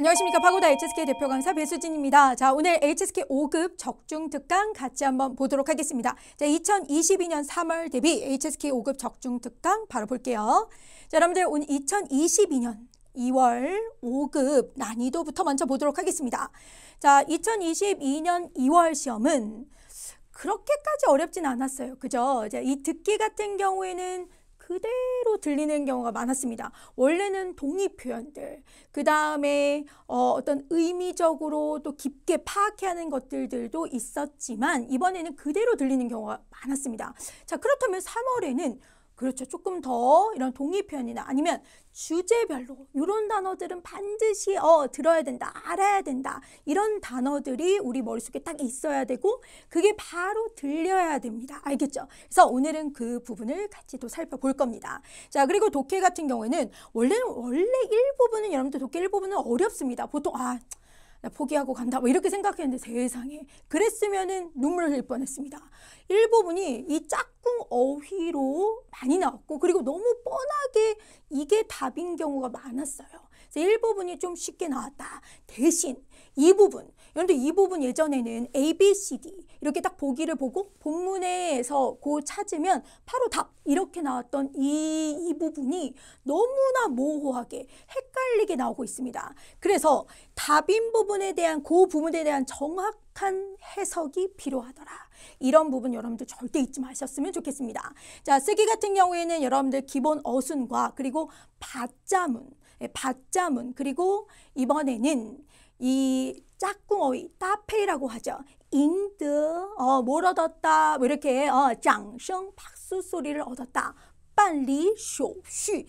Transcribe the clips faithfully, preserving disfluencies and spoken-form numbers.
안녕하십니까. 파고다 에이치에스케이 대표 강사 배수진입니다. 자, 오늘 에이치에스케이 오 급 적중 특강 같이 한번 보도록 하겠습니다. 자, 이천이십이 년 삼월 대비 에이치에스케이 오 급 적중 특강 바로 볼게요. 자, 여러분들 오늘 이천이십이 년 이월 오 급 난이도부터 먼저 보도록 하겠습니다. 자, 이천이십이 년 이월 시험은 그렇게까지 어렵진 않았어요. 그죠? 자, 이 듣기 같은 경우에는 그대로 들리는 경우가 많았습니다. 원래는 동의 표현들, 그 다음에 어, 어떤 의미적으로 또 깊게 파악해야 하는 것들도 있었지만 이번에는 그대로 들리는 경우가 많았습니다. 자, 그렇다면 삼월에는 그렇죠. 조금 더 이런 동의 표현이나 아니면 주제별로 이런 단어들은 반드시 어, 들어야 된다, 알아야 된다. 이런 단어들이 우리 머릿속에 딱 있어야 되고 그게 바로 들려야 됩니다. 알겠죠? 그래서 오늘은 그 부분을 같이 또 살펴볼 겁니다. 자, 그리고 독해 같은 경우에는 원래는 원래 일부분은 여러분들 독해 일부분은 어렵습니다. 보통 아 나 포기하고 간다 뭐 이렇게 생각했는데 세상에 그랬으면은 눈물 흘릴 뻔했습니다. 일부분이 이 짝꿍 어휘로 많이 나왔고 그리고 너무 뻔하게 이게 답인 경우가 많았어요. 그래서 일부분이 좀 쉽게 나왔다. 대신 이 부분, 그런데 이 부분 예전에는 A, B, C, D 이렇게 딱 보기를 보고 본문에서 그 찾으면 바로 답 이렇게 나왔던 이, 이 부분이 너무나 모호하게 헷갈리게 나오고 있습니다. 그래서 답인 부분에 대한 그 부분에 대한 정확한 해석이 필요하더라. 이런 부분 여러분들 절대 잊지 마셨으면 좋겠습니다. 자, 쓰기 같은 경우에는 여러분들 기본 어순과 그리고 받자문, 받자문 그리고 이번에는 이 짝꿍 어휘, 따페이라고 하죠. 인드, 어, 뭘 얻었다, 뭐 이렇게 어, 장성, 박수 소리를 얻었다. 빨리 쇼쉬,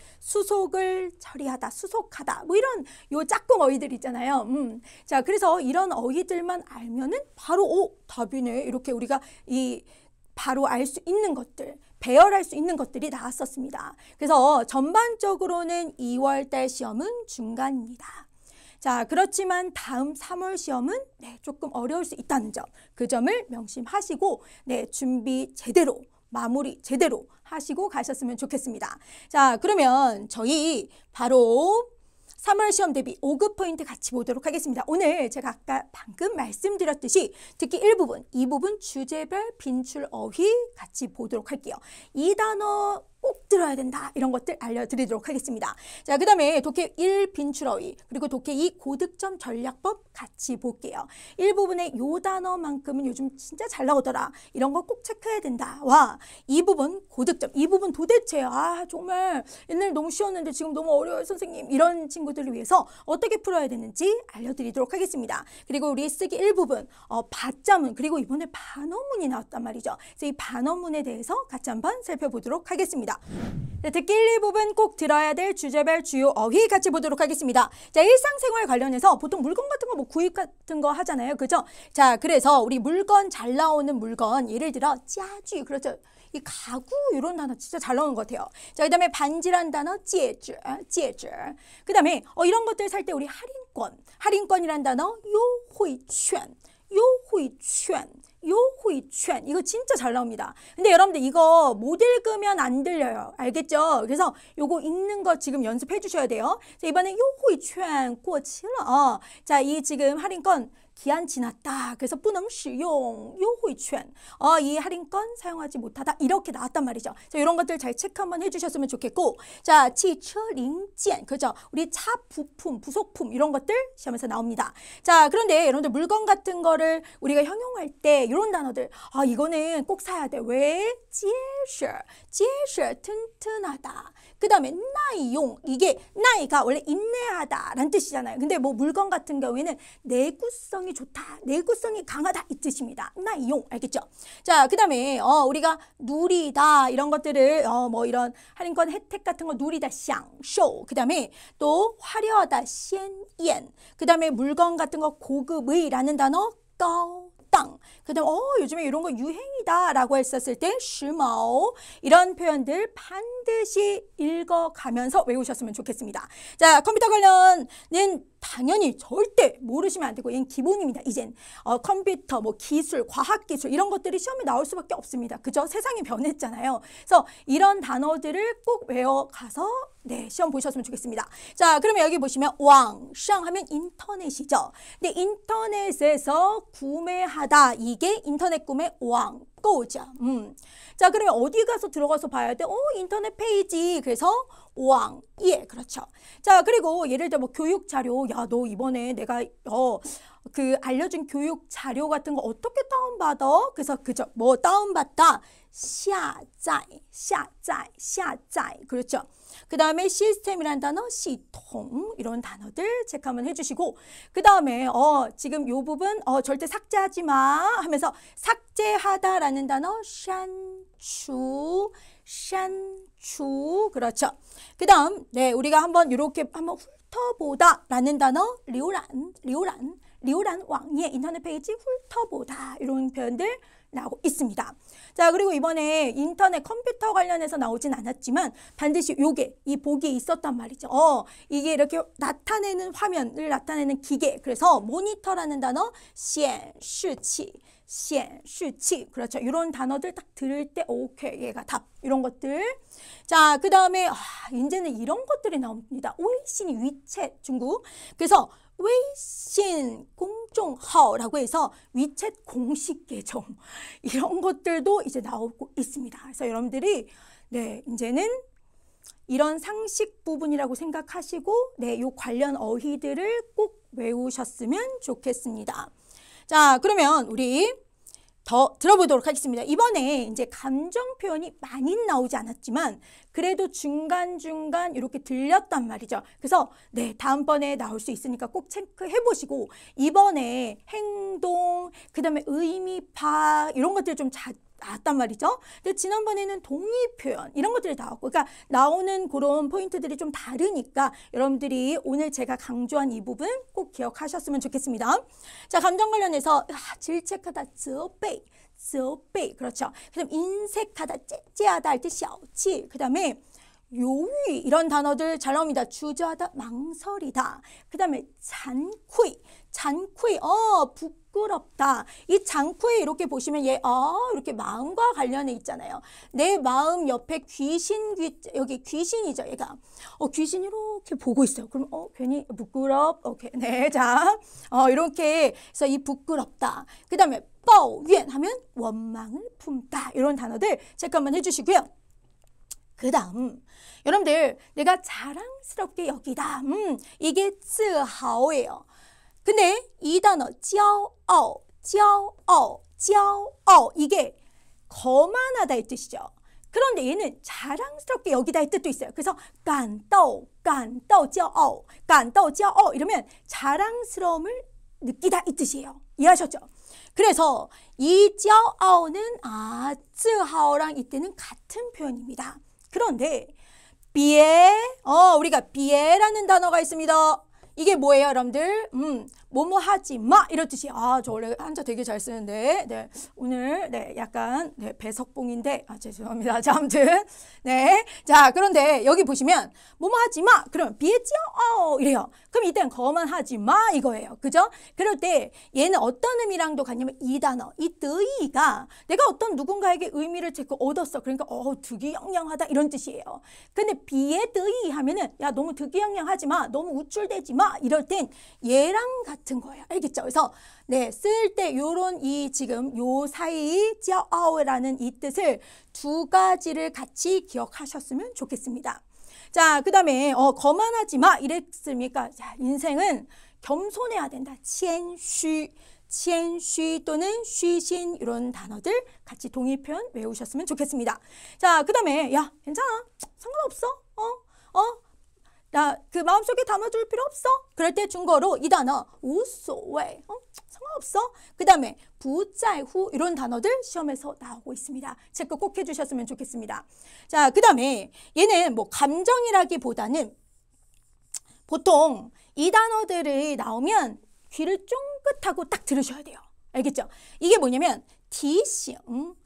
수속을 처리하다, 수속하다, 뭐 이런 요 짝꿍 어휘들 있잖아요. 음. 자, 그래서 이런 어휘들만 알면은 바로 오, 답이네. 이렇게 우리가 이 바로 알 수 있는 것들, 배열할 수 있는 것들이 나왔었습니다. 그래서 전반적으로는 이월 달 시험은 중간입니다. 자, 그렇지만 다음 삼월 시험은 네, 조금 어려울 수 있다는 점, 그 점을 명심하시고 네, 준비 제대로, 마무리 제대로 하시고 가셨으면 좋겠습니다. 자, 그러면 저희 바로 삼월 시험 대비 오 급 포인트 같이 보도록 하겠습니다. 오늘 제가 아까 방금 말씀드렸듯이 듣기 일 부분, 이 부분 주제별 빈출 어휘 같이 보도록 할게요. 이 단어 꼭 들어야 된다. 이런 것들 알려드리도록 하겠습니다. 자, 그 다음에 독해 일 빈출 어휘 그리고 독해 이 고득점 전략법 같이 볼게요. 일 부분에 요 단어만큼은 요즘 진짜 잘 나오더라. 이런 거 꼭 체크해야 된다. 와, 이 부분 고득점, 이 부분 도대체 아 정말 옛날에 너무 쉬웠는데 지금 너무 어려워요 선생님. 이런 친구들을 위해서 어떻게 풀어야 되는지 알려드리도록 하겠습니다. 그리고 우리 쓰기 일 부분 어, 받자문 그리고 이번에 반어문이 나왔단 말이죠. 그래서 이 반어문에 대해서 같이 한번 살펴보도록 하겠습니다. 자, 듣기 일, 이 부분 꼭 들어야 될 주제별 주요 어휘 같이 보도록 하겠습니다. 자, 일상생활 관련해서 보통 물건 같은 거 뭐 구입 같은 거 하잖아요. 그죠? 자, 그래서 우리 물건 잘 나오는 물건 예를 들어 짜쥐 그렇죠. 이 가구 이런 단어 진짜 잘 나오는 것 같아요. 자, 그 다음에 반지란 단어 찌에즈, 찌에즈. 그 다음에 어, 이런 것들 살 때 우리 할인권, 할인권이란 단어 요후이券, 요후이券. 요후이券이거 진짜 잘 나옵니다. 근데 여러분들 이거 못 읽으면 안 들려요. 알겠죠? 그래서 요거 읽는 거 지금 연습해 주셔야 돼요. 자, 이번에 요후이券꼬치러 어, 자, 이 지금 할인권 기한 지났다. 그래서 不能使用 优惠券. 어, 이 할인권 사용하지 못하다. 이렇게 나왔단 말이죠. 자, 이런 것들 잘 체크 한번 해주셨으면 좋겠고, 자, 汽车零件 그죠? 우리 차 부품, 부속품 이런 것들 시험에서 나옵니다. 자, 그런데 여러분들 물건 같은 거를 우리가 형용할 때 이런 단어들, 아, 이거는 꼭 사야 돼. 왜? 结实, 结实 튼튼하다. 그 다음에 나이용 이게 나이가 원래 인내하다 라는 뜻이잖아요. 근데 뭐 물건 같은 경우에는 내구성이 좋다, 내구성이 강하다 이 뜻입니다. 나이용 알겠죠? 자, 그 다음에 어, 우리가 누리다 이런 것들을 어, 뭐 이런 할인권 혜택 같은 거 누리다 샹쇼 그 다음에 또 화려하다 鲜艳 그 다음에 물건 같은 거 고급의 라는 단어 高 빵. 그다음 어 요즘에 이런 거 유행이다라고 했었을 때 시마오 이런 표현들 반드시 읽어가면서 외우셨으면 좋겠습니다. 자, 컴퓨터 관련은 당연히 절대 모르시면 안 되고 얘는 기본입니다. 이젠 어, 컴퓨터, 뭐 기술, 과학기술 이런 것들이 시험에 나올 수밖에 없습니다. 그죠? 세상이 변했잖아요. 그래서 이런 단어들을 꼭 외워가서 네, 시험 보셨으면 좋겠습니다. 자, 그러면 여기 보시면 왕상 하면 인터넷이죠. 근데 인터넷에서 구매하다 이게 인터넷 구매 왕고죠. 음. 자, 그러면 어디 가서 들어가서 봐야 돼? 어, 인터넷 페이지. 그래서 왕, 예, 그렇죠. 자, 그리고 예를 들어 뭐 교육 자료, 야, 너 이번에 내가 어, 그 알려준 교육 자료 같은 거 어떻게 다운받아? 그래서 그죠, 뭐 다운받다, 下载, 下载, 下载, 그렇죠. 그 다음에 시스템이라는 단어, 시통 이런 단어들 체크 한번 해주시고 그 다음에 어 지금 요 부분 어 절대 삭제하지 마 하면서 삭제하다라는 단어, 删除, 删除, 그렇죠. 그 다음 네 우리가 한번 이렇게 한번 훑어보다라는 단어, 浏览, 浏览, 浏览 왕의 인터넷 페이지 훑어보다 이런 표현들 나오고 있습니다. 자, 그리고 이번에 인터넷 컴퓨터 관련해서 나오진 않았지만 반드시 요게 이 복이 있었단 말이죠. 어, 이게 이렇게 나타내는 화면을 나타내는 기계. 그래서 모니터라는 단어, 显示器, 显示器. 그렇죠. 이런 단어들 딱 들을 때 오케이, 얘가 답. 이런 것들. 자, 그 다음에 아, 이제는 이런 것들이 나옵니다. 웨이신이 위챗 중국. 그래서 웨이신 공众号라고 해서 위챗 공식 계정 이런 것들도 이제 나오고 있습니다. 그래서 여러분들이 네 이제는 이런 상식 부분이라고 생각하시고 네 요 관련 어휘들을 꼭 외우셨으면 좋겠습니다. 자, 그러면 우리 더 들어보도록 하겠습니다. 이번에 이제 감정 표현이 많이 나오지 않았지만 그래도 중간중간 이렇게 들렸단 말이죠. 그래서 네 다음번에 나올 수 있으니까 꼭 체크해 보시고 이번에 행동, 그 다음에 의미 파악 이런 것들 좀 자, 나왔단 말이죠. 근데 지난번에는 동의 표현 이런 것들이 나왔고 그러니까 나오는 그런 포인트들이 좀 다르니까 여러분들이 오늘 제가 강조한 이 부분 꼭 기억하셨으면 좋겠습니다. 자, 감정 관련해서 아, 질책하다, 责备, 责备, 그렇죠. 그 다음 인색하다, 째째하다 할 때 小气, 그 다음에 요위 이런 단어들 잘 나옵니다. 주저하다, 망설이다. 그 다음에 잔쿠이, 잔쿠이, 어 부끄럽다. 이 잔쿠이 이렇게 보시면 얘 어, 이렇게 마음과 관련해 있잖아요. 내 마음 옆에 귀신, 귀, 여기 귀신이죠. 얘가 어 귀신 이렇게 보고 있어요. 그럼 어 괜히 부끄럽, 오케이, 네, 자, 어 이렇게 해서 이 부끄럽다. 그 다음에 抱怨 하면 원망을 품다. 이런 단어들 체크 한번 해주시고요. 그 다음 여러분들 내가 자랑스럽게 여기다. 음, 이게 自豪예요. 근데 이 단어 骄傲, 骄傲, 骄傲 이게 거만하다의 뜻이죠. 그런데 얘는 자랑스럽게 여기다의 뜻도 있어요. 그래서 感到, 感到骄傲, 感到骄傲 이러면 자랑스러움을 느끼다 이 뜻이에요. 이해하셨죠? 그래서 이 骄傲는 아, 自豪랑 이때는 같은 표현입니다. 그런데 비에, 어, 우리가 비에라는 단어가 있습니다. 이게 뭐예요, 여러분들? 음, 뭐뭐 하지 마 이런 뜻이에요. 아, 저 원래 한자 되게 잘 쓰는데, 네, 오늘 네 약간 네 배석봉인데, 아 죄송합니다. 자, 아무튼 네, 자 그런데 여기 보시면 뭐뭐 하지 마, 그러면 비에지어 어 이래요. 그럼 이때는 거만 하지 마 이거예요, 그죠? 그럴 때 얘는 어떤 의미랑도 같냐면 이 단어, 이 드이가 내가 어떤 누군가에게 의미를 찾고 얻었어. 그러니까 어 득이영양하다 이런 뜻이에요. 근데 비에 드이 하면은 야 너무 득이영양하지 마, 너무 우쭐대지 마 이럴 땐 얘랑 같은 거예요. 알겠죠? 그래서 네, 쓸 때 요런 이 지금 요 사이 쩌아오라는 이 뜻을 두 가지를 같이 기억하셨으면 좋겠습니다. 자, 그 다음에 어, 거만하지 마 이랬습니까? 자, 인생은 겸손해야 된다. 谦虚, 谦虚 또는 쉬신 이런 단어들 같이 동의 표현 외우셨으면 좋겠습니다. 자, 그 다음에 야 괜찮아, 상관없어, 어, 어. 나 그 마음속에 담아둘 필요 없어. 그럴 때 중국어로 이 단어 无所谓, 어? 상관없어. 그 다음에 不在乎 이런 단어들 시험에서 나오고 있습니다. 체크 꼭 해주셨으면 좋겠습니다. 자, 그 다음에 얘는 뭐 감정이라기보다는 보통 이 단어들이 나오면 귀를 쫑긋하고 딱 들으셔야 돼요. 알겠죠? 이게 뭐냐면提醒,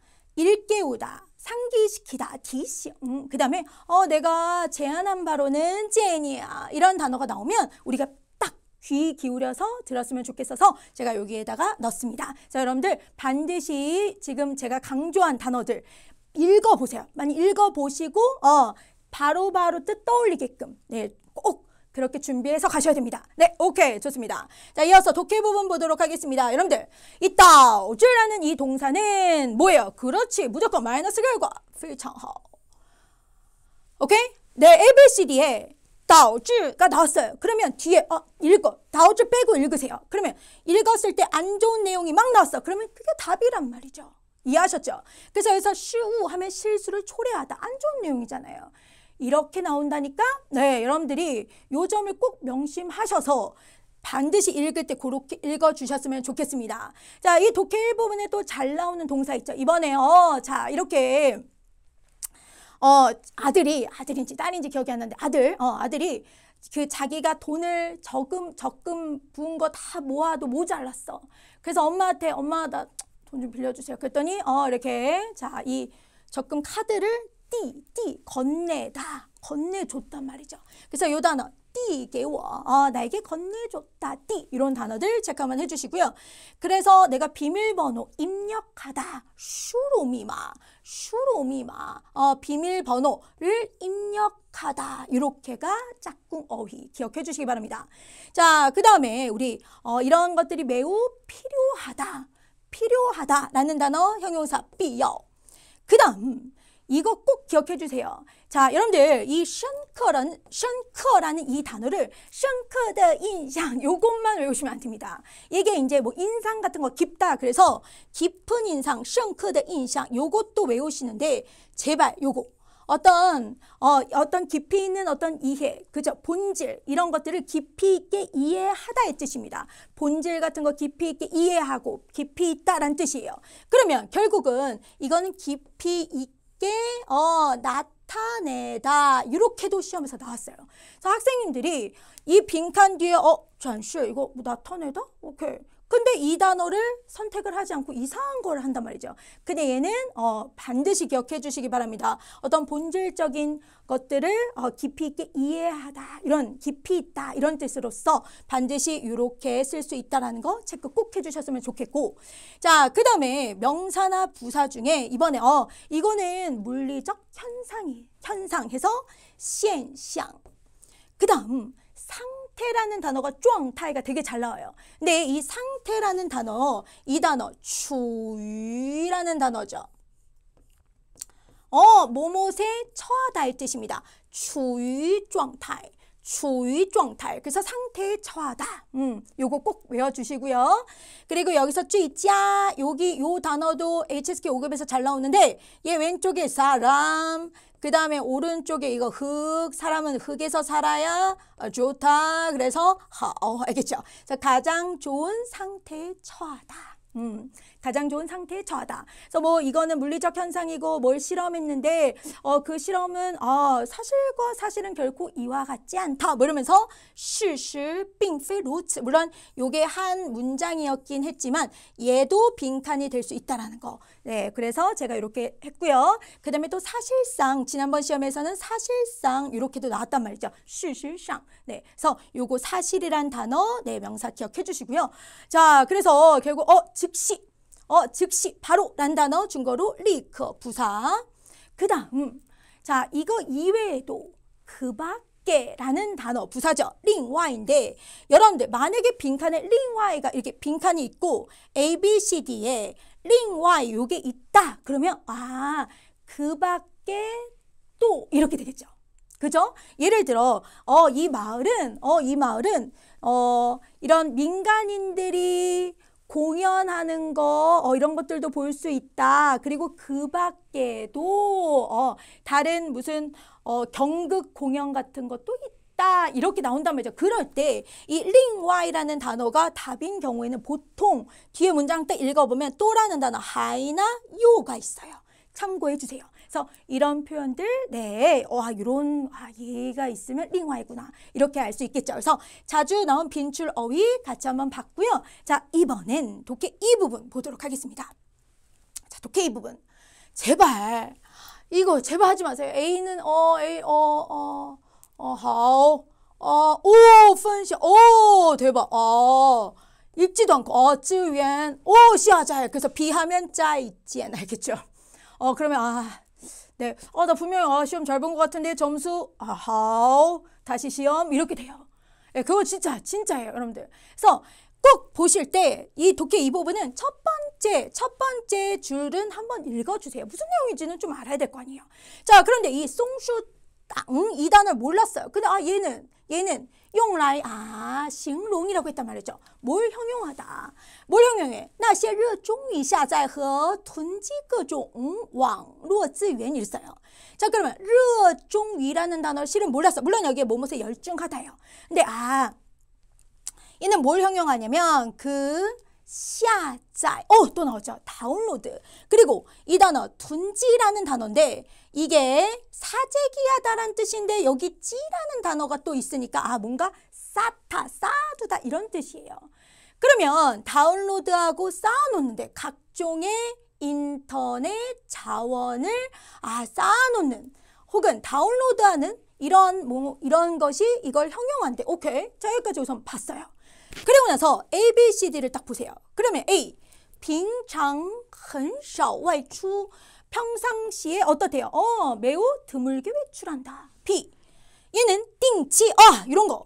일깨우다, 상기시키다,提醒. 그 다음에 어 내가 제안한 바로는 建议 이런 단어가 나오면 우리가 딱 귀 기울여서 들었으면 좋겠어서 제가 여기에다가 넣습니다. 자, 여러분들 반드시 지금 제가 강조한 단어들 읽어보세요. 많이 읽어보시고 어 바로바로 바로 뜻 떠올리게끔 네, 꼭 그렇게 준비해서 가셔야 됩니다. 네, 오케이, 좋습니다. 자, 이어서 독해 부분 보도록 하겠습니다. 여러분들, 이 따오즈라는 이 동사는 뭐예요? 그렇지, 무조건 마이너스 결과. 非常好. 오케이? 네, 에이비씨디에 따오즈가 나왔어요. 그러면 뒤에 어, 읽어. 따오즈 빼고 읽으세요. 그러면 읽었을 때 안 좋은 내용이 막 나왔어. 그러면 그게 답이란 말이죠. 이해하셨죠? 그래서 여기서 슈우 하면 실수를 초래하다. 안 좋은 내용이잖아요. 이렇게 나온다니까 네, 여러분들이 요 점을 꼭 명심하셔서 반드시 읽을 때 그렇게 읽어주셨으면 좋겠습니다. 자, 이 독해 일부분에 또 잘 나오는 동사 있죠. 이번에 어, 자 이렇게 어 아들이 아들인지 딸인지 기억이 안 나는데 아들 어 아들이 그 자기가 돈을 적금 적금 부은 거 다 모아도 모자랐어. 그래서 엄마한테 엄마 나 돈 좀 빌려주세요. 그랬더니 어 이렇게 자 이 적금 카드를 띠, 띠, 건네다, 건네줬단 말이죠. 그래서 이 단어, 띠, 개워, 어, 나에게 건네줬다, 띠, 이런 단어들 체크 한번 해주시고요. 그래서 내가 비밀번호 입력하다, 슈로미마, 슈로미마, 어, 비밀번호를 입력하다, 이렇게가 짝꿍 어휘 기억해 주시기 바랍니다. 자, 그 다음에 우리 어, 이런 것들이 매우 필요하다, 필요하다라는 단어 형용사 삐요. 그 다음 이거 꼭 기억해 주세요. 자, 여러분들 이 션커라는 션커라는 이 단어를 션커의 인상 요것만 외우시면 안 됩니다. 이게 이제 뭐 인상 같은 거 깊다 그래서 깊은 인상 션커의 인상 요것도 외우시는데 제발 요거 어떤 어, 어떤 깊이 있는 어떤 이해, 그죠? 본질 이런 것들을 깊이 있게 이해하다의 뜻입니다. 본질 같은 거 깊이 있게 이해하고 깊이 있다라는 뜻이에요. 그러면 결국은 이거는 깊이 있게 어, 나타내다 이렇게도 시험에서 나왔어요. 그래서 학생님들이 이 빈칸 뒤에 어, 잠시 이거 뭐 나타내다? 오케이. 근데 이 단어를 선택을 하지 않고 이상한 걸 한단 말이죠. 근데 얘는 어, 반드시 기억해 주시기 바랍니다. 어떤 본질적인 것들을 어, 깊이 있게 이해하다, 이런 깊이 있다 이런 뜻으로서 반드시 이렇게 쓸 수 있다는 거 체크 꼭 해주셨으면 좋겠고, 자, 그 다음에 명사나 부사 중에 이번에 어 이거는 물리적 현상이 현상해서 现象. 그 다음 상태라는 단어가 쫑타이가 되게 잘 나와요. 근데 이 상태라는 단어, 이 단어 추위라는 단어죠. 어, 뭐뭇에 처하다의 뜻입니다. 추위 쫑타이, 추위 쫑타이. 그래서 상태에 처하다. 음, 요거 꼭 외워주시고요. 그리고 여기서 쥐자, 여기 요 단어도 에이치에스케이 오 급에서 잘 나오는데 얘 왼쪽에 사람, 그 다음에 오른쪽에 이거 흙, 사람은 흙에서 살아야 어, 좋다. 그래서 하, 어, 알겠죠? 그래서 가장 좋은 상태에 처하다. 음, 가장 좋은 상태에 처하다. 그래서 뭐 이거는 물리적 현상이고 뭘 실험했는데 어, 그 실험은 어, 사실과 사실은 결코 이와 같지 않다. 뭐 이러면서 事实并非如此. 물론 요게 한 문장이었긴 했지만 얘도 빈칸이 될 수 있다라는 거. 네, 그래서 제가 이렇게 했고요. 그 다음에 또 사실상 지난번 시험에서는 사실상 이렇게도 나왔단 말이죠. 事实上. 네, 그래서 요거 사실이란 단어 네, 명사 기억해 주시고요. 자, 그래서 결국 어 즉시 어 즉시 바로 란 단어 중거로 리커 부사. 그 다음 자 이거 이외에도 그 밖에라는 단어 부사죠. 링와인데 여러분들 만약에 빈칸에 링와이가 이렇게 빈칸이 있고 A, B, C, D에 링와이 요게 있다 그러면 아 그 밖에 또 이렇게 되겠죠. 그죠? 예를 들어 어 이 마을은 어 이 마을은 어 이런 민간인들이 공연하는 거 어, 이런 것들도 볼 수 있다. 그리고 그 밖에도 어, 다른 무슨 어, 경극 공연 같은 것도 있다. 이렇게 나온단 말이죠. 그럴 때 이 링와이라는 단어가 답인 경우에는 보통 뒤에 문장 때 읽어보면 또라는 단어 하이나 요가 있어요. 참고해 주세요. 그래서 이런 표현들, 네, 와, 이런, 아, 얘가 있으면 링화이구나. 이렇게 알 수 있겠죠. 그래서 자주 나온 빈출 어휘 같이 한번 봤고요. 자, 이번엔 독해 이 부분 보도록 하겠습니다. 자, 독해 이 부분. 제발, 이거 제발 하지 마세요. A는, 어, A, 어, 어, 어, 好, 어, 오, 分享, 오, 대박, 어. 읽지도 않고 어, 资源, 오, 下载. 그래서 비하면 再见. 알겠죠? 어, 그러면 아, 네, 어, 나 분명히 아, 시험 잘 본 것 같은데 점수 아, 好, 다시 시험 이렇게 돼요. 네, 그거 진짜 진짜예요, 여러분들. 그래서 꼭 보실 때 이 독해 이 부분은 첫 번째 첫 번째 줄은 한번 읽어주세요. 무슨 내용인지는 좀 알아야 될 거 아니에요. 자, 그런데 이 송슈 땅 이 단어를 몰랐어요. 근데 아, 얘는 얘는 용라이 아, 形容이라고 했단 말이죠. 뭘 형용하다. 뭘 형용해? 那些热衷于下载和囤积各种网络资源 이랬어요. 자, 그러면 热衷于라는 단어를 실은 몰랐어. 물론 여기에 뭐뭐에 열중하다예요. 근데 아, 얘는 뭘 형용하냐면 그 下载, 어, 또 나왔죠. 다운로드. 그리고 이 단어 둔지라는 단어인데 이게 사재기하다라는 뜻인데 여기 찌라는 단어가 또 있으니까 아, 뭔가 쌓다, 쌓아두다 이런 뜻이에요. 그러면 다운로드하고 쌓아놓는데 각종의 인터넷 자원을 아, 쌓아놓는 혹은 다운로드하는 이런 뭐 이런 것이 이걸 형용한대. 오케이. 자, 여기까지 우선 봤어요. 그리고 나서 A, B, C, D를 딱 보세요. 그러면 A, 平常很少外出. 평상시에 어떻대요? 어, 매우 드물게 외출한다. B, 얘는 定期, 아, 이런 거.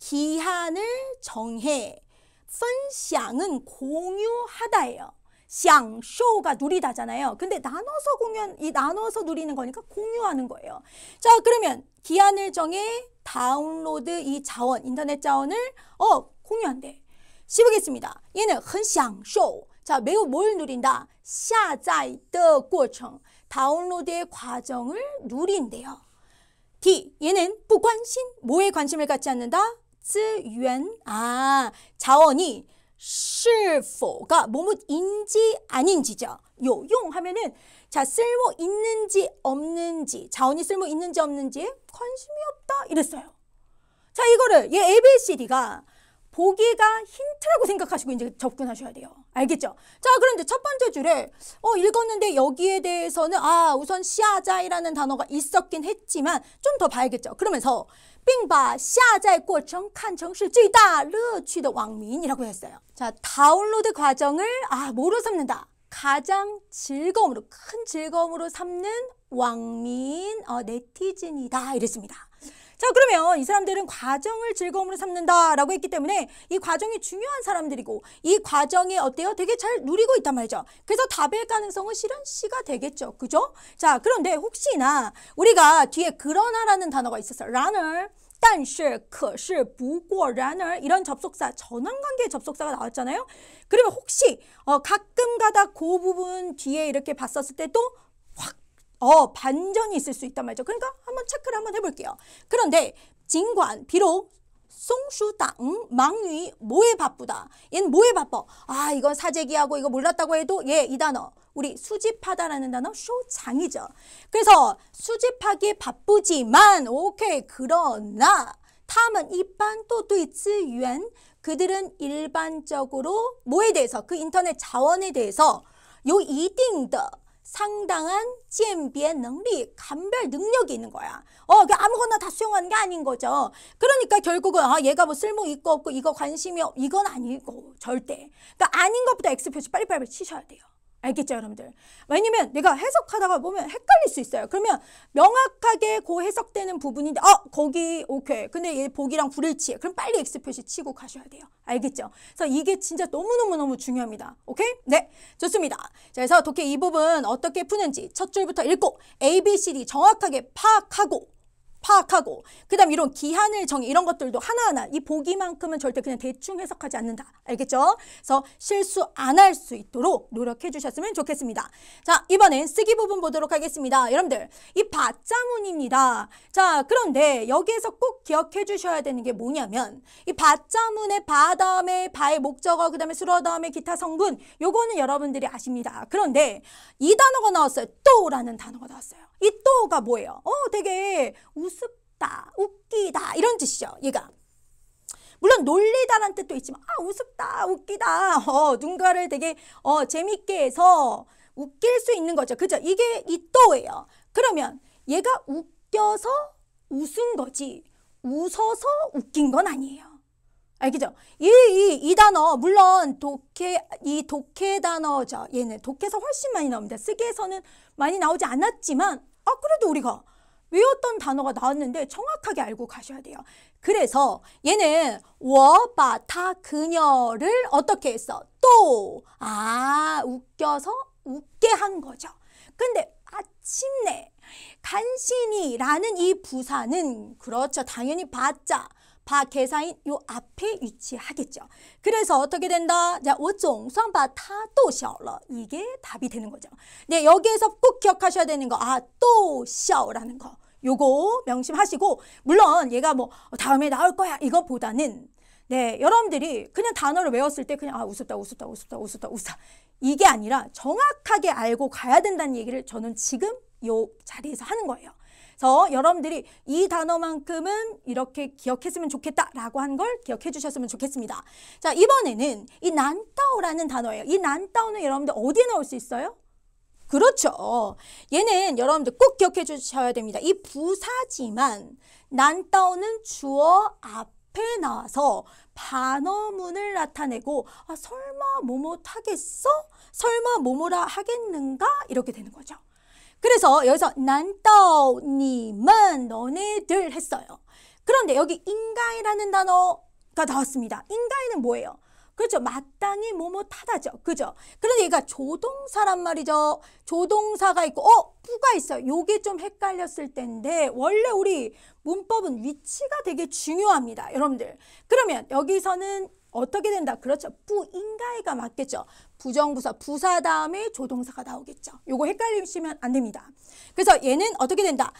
기한을 정해. 分享은 공유하다예요. 享受가 누리다잖아요. 근데 나눠서 공유, 이 나눠서 누리는 거니까 공유하는 거예요. 자, 그러면 기한을 정해 다운로드 이 자원, 인터넷 자원을 어, 공유한대. 씹으겠습니다. 얘는 很享受. 자, 매우 뭘 누린다? 下载的过程. 다운로드의 과정을 누린대요. D, 얘는 不关心. 뭐에 관심을 갖지 않는다? 资源. 아, 자원이 是否가 뭐뭐인지 아닌지죠. 有用 하면은 자, 쓸모 있는지 없는지, 자원이 쓸모 있는지 없는지에 관심이 없다 이랬어요. 자, 이거를 얘 A, B, C, D가 보기가 힌트라고 생각하시고 이제 접근하셔야 돼요. 알겠죠? 자, 그런데 첫 번째 줄에 어, 읽었는데 여기에 대해서는 아, 우선 시아자이라는 단어가 있었긴 했지만 좀 더 봐야겠죠. 그러면서 并把下载过程看成是最大乐趣的网民이라고 했어요. 자, 다운로드 과정을 아, 뭐로 삼는다? 가장 즐거움으로, 큰 즐거움으로 삼는 왕민, 어, 네티즌이다 이랬습니다. 자, 그러면 이 사람들은 과정을 즐거움으로 삼는다라고 했기 때문에 이 과정이 중요한 사람들이고 이 과정이 어때요? 되게 잘 누리고 있단 말이죠. 그래서 답의 가능성은 실은 C가 되겠죠. 그죠? 자, 그런데 혹시나 우리가 뒤에 그러나라는 단어가 있었어요. runner, 但是,可是,不过, runner 이런 접속사, 전환관계의 접속사가 나왔잖아요. 그러면 혹시 어, 가끔 가다 그 부분 뒤에 이렇게 봤었을 때 또 확 어, 반전이 있을 수 있단 말이죠. 그러니까 한번 체크를 한번 해볼게요. 그런데 진관 비록 송수당 망위 뭐에 바쁘다. 얘는 뭐에 바빠? 아, 이건 사재기하고 이거 몰랐다고 해도 얘 이 단어 우리 수집하다라는 단어 쇼장이죠. 그래서 수집하기 바쁘지만 오케이 그러나 他们一般都对资源 그들은 일반적으로 뭐에 대해서 그 인터넷 자원에 대해서 요一定的 상당한 鉴别能力, 감별 능력이 있는 거야. 어, 아무거나 다 수용하는 게 아닌 거죠. 그러니까 결국은 아, 얘가 뭐 쓸모 있고 없고 이거 관심이 없, 이건 아니고 절대. 그러니까 아닌 것보다 X 표시 빨리빨리 치셔야 돼요. 알겠죠, 여러분들? 왜냐면 내가 해석하다가 보면 헷갈릴 수 있어요. 그러면 명확하게 그 해석되는 부분인데 아, 거기 오케이. 근데 얘 보기랑 불일치해. 그럼 빨리 X 표시 치고 가셔야 돼요. 알겠죠? 그래서 이게 진짜 너무너무너무 중요합니다. 오케이? 네, 좋습니다. 자, 그래서 독해 이 부분 어떻게 푸는지 첫 줄부터 읽고 A, B, C, D 정확하게 파악하고 파악하고 그 다음 이런 기한을 정의 이런 것들도 하나하나 이 보기만큼은 절대 그냥 대충 해석하지 않는다. 알겠죠? 그래서 실수 안 할 수 있도록 노력해 주셨으면 좋겠습니다. 자, 이번엔 쓰기 부분 보도록 하겠습니다. 여러분들 이 받자문입니다. 자, 그런데 여기에서 꼭 기억해 주셔야 되는 게 뭐냐면 이 받자문의 바 다음에 바의 목적어 그 다음에 수러 다음에 기타 성분 요거는 여러분들이 아십니다. 그런데 이 단어가 나왔어요. 또라는 단어가 나왔어요. 이 또가 뭐예요? 어, 되게 우습다, 웃기다 이런 뜻이죠. 얘가. 물론 놀리다라는 뜻도 있지만 아, 우습다, 웃기다. 어, 누군가를 되게 어, 재밌게 해서 웃길 수 있는 거죠. 그죠? 이게 이 또예요. 그러면 얘가 웃겨서 웃은 거지 웃어서 웃긴 건 아니에요. 알겠죠? 이, 이, 이 단어 물론 독해, 이 독해 단어죠. 얘는 독해서 훨씬 많이 나옵니다. 쓰기에서는 많이 나오지 않았지만 아 그래도 우리가 외웠던 단어가 나왔는데 정확하게 알고 가셔야 돼요. 그래서 얘는 我把他 그녀를 어떻게 했어? 또 아 웃겨서 웃게 한 거죠. 근데 마침내 간신히라는 이 부사는 그렇죠. 당연히 바자 바 개사인 요 앞에 위치하겠죠. 그래서 어떻게 된다? 자, 我总算把他逗笑了. 이게 답이 되는 거죠. 네, 여기에서 꼭 기억하셔야 되는 거. 아, 逗笑라는 거. 요거 명심하시고 물론 얘가 뭐 다음에 나올 거야 이것보다는 네, 여러분들이 그냥 단어를 외웠을 때 그냥 아, 웃었다, 웃었다, 웃었다, 웃었다, 웃었다. 이게 아니라 정확하게 알고 가야 된다는 얘기를 저는 지금 요 자리에서 하는 거예요. 그래서 여러분들이 이 단어만큼은 이렇게 기억했으면 좋겠다라고 한 걸 기억해 주셨으면 좋겠습니다. 자, 이번에는 이 난따오라는 단어예요. 이 난따오는 여러분들 어디에 나올 수 있어요? 그렇죠. 얘는 여러분들 꼭 기억해 주셔야 됩니다. 이 부사지만 난따오는 주어 앞에 나와서 반어문을 나타내고 아, 설마 뭐뭐 하겠어? 설마 뭐뭐라 하겠는가? 이렇게 되는 거죠. 그래서 여기서 난따오님은 너네들 했어요. 그런데 여기 인가이라는 단어가 나왔습니다. 인가이는 뭐예요? 그렇죠. 마땅히 뭐뭐 타다죠. 그죠? 그런데 얘가 조동사란 말이죠. 조동사가 있고 어? 뿌가 있어요. 요게 좀 헷갈렸을 텐데 원래 우리 문법은 위치가 되게 중요합니다. 여러분들. 그러면 여기서는 어떻게 된다? 그렇죠. 뿌인가이가 맞겠죠. 부정부사, 부사 다음에 조동사가 나오겠죠. 요거 헷갈리시면 안 됩니다. 그래서 얘는 어떻게 된다?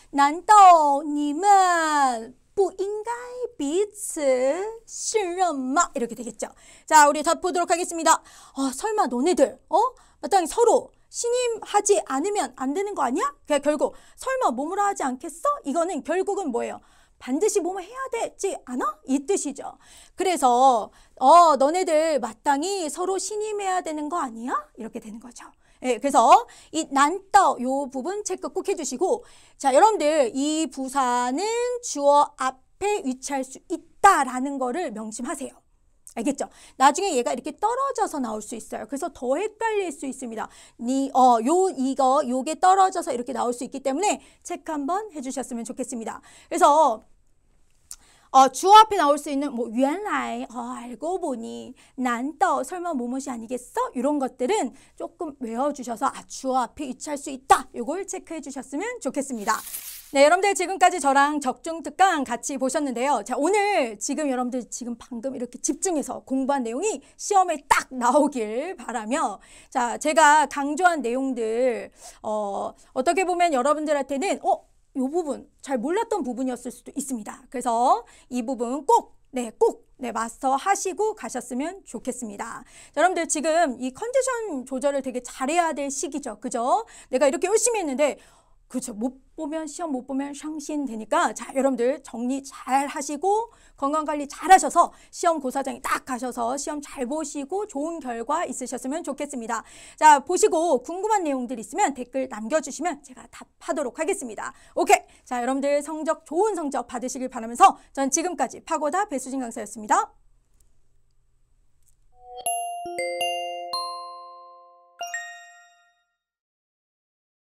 난따오님은 뿌인가이彼此信任吗? 이렇게 되겠죠. 자, 우리 답 보도록 하겠습니다. 어, 설마 너네들 어? 마땅히 서로 신임하지 않으면 안 되는 거 아니야? 그냥 결국 설마 뭐뭐라 하지 않겠어? 이거는 결국은 뭐예요? 반드시 뭐뭐 해야 되지 않아? 이 뜻이죠. 그래서 어 너네들 마땅히 서로 신임해야 되는 거 아니야? 이렇게 되는 거죠. 예, 그래서 이 난따 요 부분 체크 꼭 해주시고 자 여러분들 이 부사는 주어 앞에 위치할 수 있다라는 거를 명심하세요. 알겠죠? 나중에 얘가 이렇게 떨어져서 나올 수 있어요. 그래서 더 헷갈릴 수 있습니다. 니, 어, 요, 이거, 요게 떨어져서 이렇게 나올 수 있기 때문에 체크 한번 해주셨으면 좋겠습니다. 그래서 어, 주어 앞에 나올 수 있는 뭐原来 어, 알고 보니 난떠 설마 뭐뭇이 아니겠어? 이런 것들은 조금 외워주셔서 아, 주어 앞에 위치할 수 있다. 요걸 체크해 주셨으면 좋겠습니다. 네, 여러분들 지금까지 저랑 적중특강 같이 보셨는데요. 자, 오늘 지금 여러분들 지금 방금 이렇게 집중해서 공부한 내용이 시험에 딱 나오길 바라며 자, 제가 강조한 내용들 어, 어떻게 보면 여러분들한테는 어? 이 부분 잘 몰랐던 부분이었을 수도 있습니다. 그래서 이 부분 꼭, 네, 꼭 네, 마스터 하시고 가셨으면 좋겠습니다. 자, 여러분들 지금 이 컨디션 조절을 되게 잘해야 될 시기죠. 그죠? 내가 이렇게 열심히 했는데 그렇죠. 못 보면 시험 못 보면 상신 되니까 자 여러분들 정리 잘 하시고 건강관리 잘 하셔서 시험 고사장에 딱 가셔서 시험 잘 보시고 좋은 결과 있으셨으면 좋겠습니다. 자 보시고 궁금한 내용들 있으면 댓글 남겨주시면 제가 답하도록 하겠습니다. 오케이. 자 여러분들 성적 좋은 성적 받으시길 바라면서 전 지금까지 파고다 배수진 강사였습니다.